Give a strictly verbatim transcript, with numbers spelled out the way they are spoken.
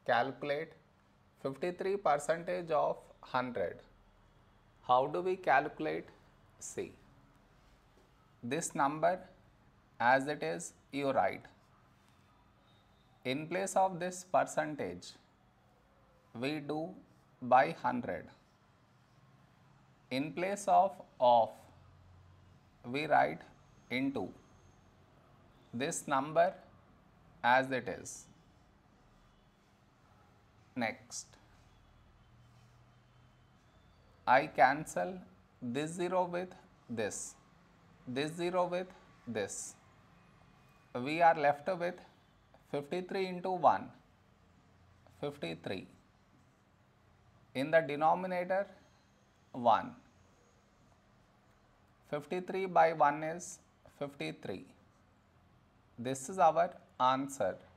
calculate fifty-three percentage of one hundred. How do we calculate? See, this number as it is you write. In place of this percentage, we do by one hundred. In place of of, we write into this number as it is. Next, I cancel this zero with this, this zero with this. We are left with fifty-three into one, fifty-three. In the denominator, one. fifty-three by one is fifty-three. This is our answer.